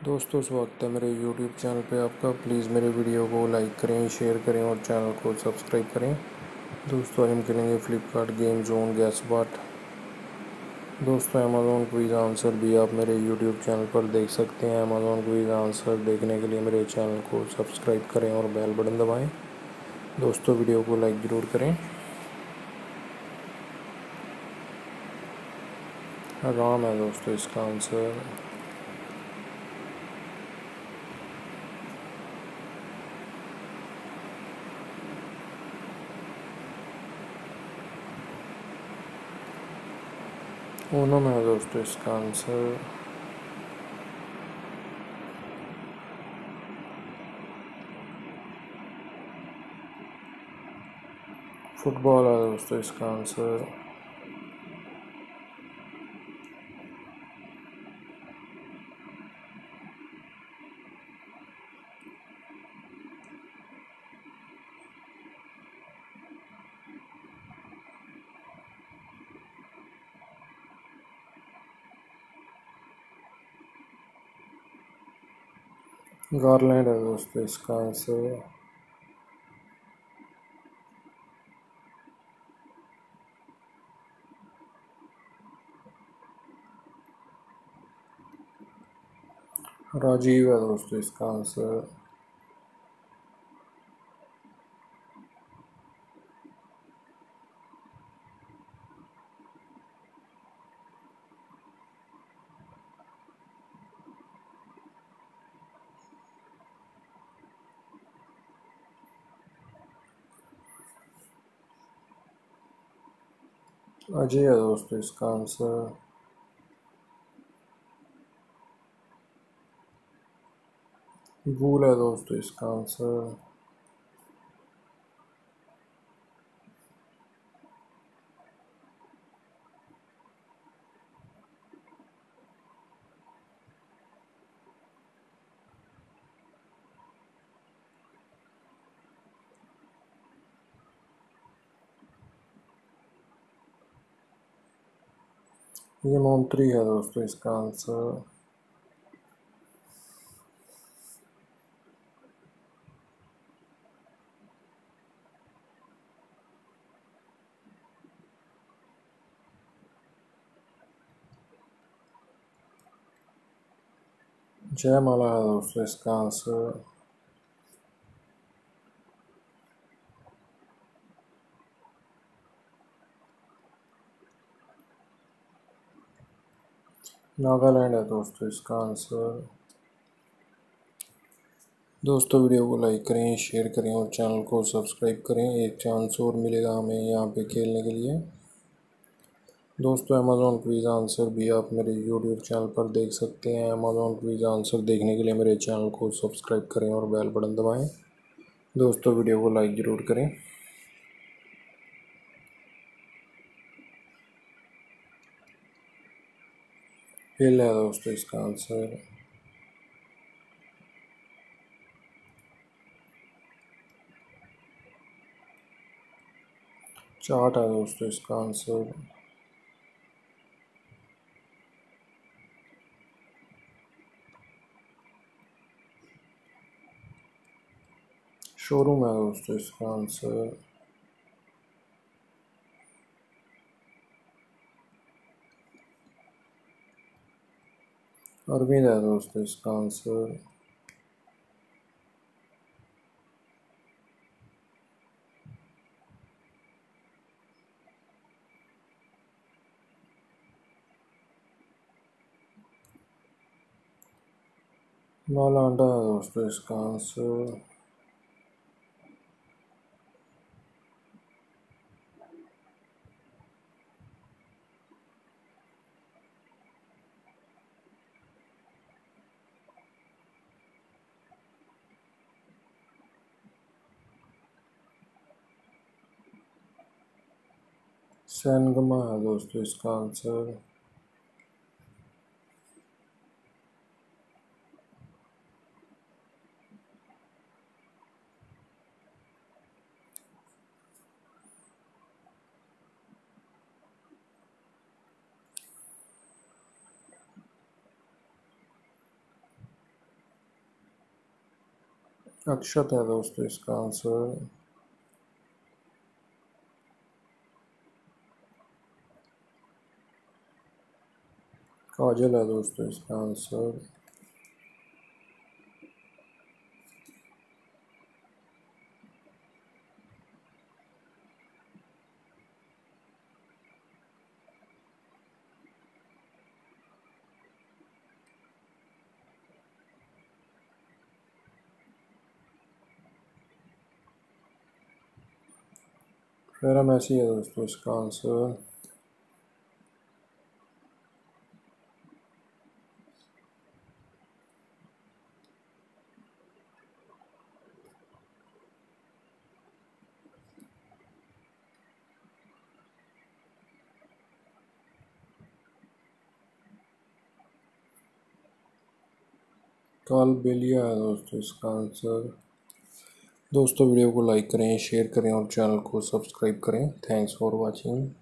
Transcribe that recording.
दोस्तों स्वागत है मेरे YouTube चैनल पे आपका। प्लीज़ मेरे वीडियो को लाइक करें, शेयर करें और चैनल को सब्सक्राइब करें। दोस्तों आज हम खेलेंगे फ्लिपकार्ट गेम जोन गैस बाट। दोस्तों अमेज़ॉन क्विज़ आंसर भी आप मेरे YouTube चैनल पर देख सकते हैं। अमेज़ॉन क्विज़ आंसर देखने के लिए मेरे चैनल को सब्सक्राइब करें और बेल बटन दबाएँ। दोस्तों वीडियो को लाइक ज़रूर करें। राम है दोस्तों इसका आंसर। ओनम है दोस्तों इसका आंसर। फुटबॉल है दोस्तों इसका आंसर। गारलैंड है दोस्तों इसका आंसर। राजीव है दोस्तों इसका आंसर। अजय है दोस्तों इसका आंसर। भूल है दोस्तों इसका आंसर। ये मोन्ट्री है दोस्तों इसका आंसर। जयमाला है दोस्तों इसका आंसर। नागालैंड है दोस्तों इसका आंसर। दोस्तों वीडियो को लाइक करें, शेयर करें और चैनल को सब्सक्राइब करें। एक चांस और मिलेगा हमें यहाँ पे खेलने के लिए। दोस्तों अमेज़ॉन क्विज़ आंसर भी आप मेरे YouTube चैनल पर देख सकते हैं। अमेज़ॉन क्विज़ आंसर देखने के लिए मेरे चैनल को सब्सक्राइब करें और बेल बटन दबाएं। दोस्तों वीडियो को लाइक ज़रूर करें। हिल है दोस्तों इसका आंसर। चार्ट है दोस्तों इसका आंसर। शोरूम है दोस्तों इसका आंसर। अरविंद है दोस्तों इसका आंसर। नालंदा है दोस्तों इसका आंसर। सैनगमा है दोस्तों इसका आंसर। अक्षत है दोस्तों इसका आंसर। काजल है दोस्तों इसका आंसर। मेरा मैसी है दोस्तों इसका आंसर। कालबेलिया है दोस्तों इसका आंसर। दोस्तों वीडियो को लाइक करें, शेयर करें और चैनल को सब्सक्राइब करें। Thanks for watching.